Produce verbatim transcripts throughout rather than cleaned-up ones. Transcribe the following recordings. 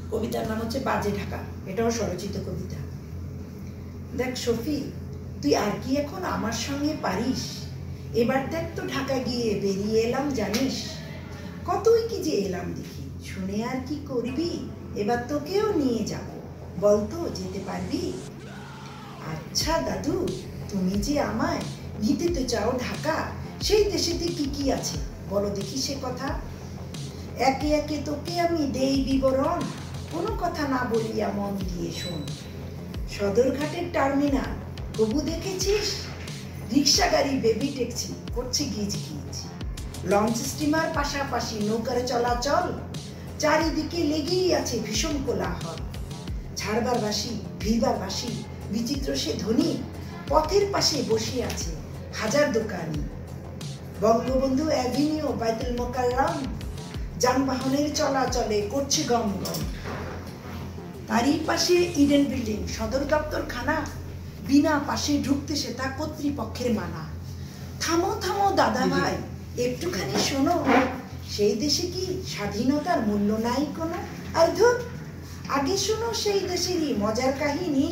কবিতার নাম হচ্ছে বাজে ঢাকা, এটাও স্বরচিত কবিতা। দেখ শফি, তুই আর কি এখন আমার সঙ্গে পারিস? এবার দেখ তো ঢাকা গিয়ে বেরিয়ে এলাম জানিস, কতই কি যে এলাম দেখি, শুনে আর কি করবি? এবার তোকেও নিয়ে যাব, বলতো যেতে পারবি? আচ্ছা দাদু, তুমি যে আমায় নিতে তো চাও ঢাকা, সেই দেশেতে কি কি আছে বলো দেখি সে কথা। একে একে তোকে আমি দেই বিবরণ, কোনো কথা না বলিয়া মন দিয়ে শোন। সদরঘাটের টার্মিনাল তবু দেখেছিস? রিক্সা গাড়ি বেবি ট্যাক্সি করছে গিজ গিজ, লঞ্চ স্টিমার পাশাপাশি নৌকার চলাচল, চারিদিকে লেগেই আছে ভীষণ কোলাহল। ছাড়বার বাসি ভিড়বার বাসি বিচিত্র সে ধ্বনি, পথের পাশে বসে আছে হাজার দোকানি। বঙ্গবন্ধু অ্যাভিনিউ বাইতুল মোকাররম, যানবাহনের চলাচলে করছে গম গম। তারই পাশে ইডেন বিল্ডিং সদর দপ্তরখানা, বিনা পাশে ঢুকতে সে তা কর্তৃপক্ষের মানা। থামো থামো দাদা ভাই, একটুখানি শোনো, সেই দেশে কি স্বাধীনতার মূল্য নাই কোনো? আর ধুর, আগে শোনো সেই দেশেরই মজার কাহিনী।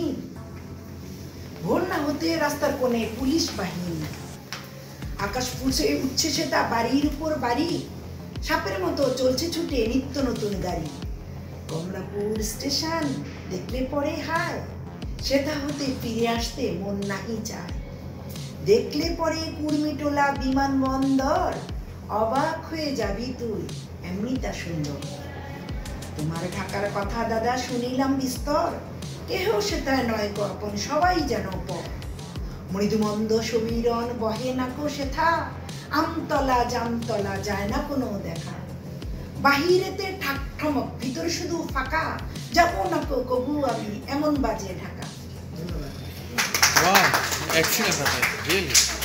ভোর না হতে রাস্তার কোণে পুলিশ বাহিনী, আকাশ ফুসে উঠছে সেটা বাড়ির উপর বাড়ি, সাপের মতো চলছে ছুটে নিত্য নতুন গাড়ি। কমলাপুর স্টেশন দেখলে পরে হায়, সেটা হতে ফিরে আসতে মন নাহি চায়। দেখলে পরে কুর্মিটোলা বিমানবন্দর, অবাক হয়ে যাবি তুই, এমনি তা সুন্দর। তোমার ঢাকার কথা দাদা শুনিলাম বিস্তর, কেহ সেটা নয় গো আপন, সবাই যেন পর। মৃদুমন্দ সমীরণ বহে নাকো সেথা, আমতলা জামতলা যায় না কোনো দেখা। বাহিরেতে ঠাক ঠমক, ভিতর শুধু ফাঁকা, যাবো না কবু আমি এমন বাজে ঢাকা। ধন্যবাদ। Wow, excellent, really.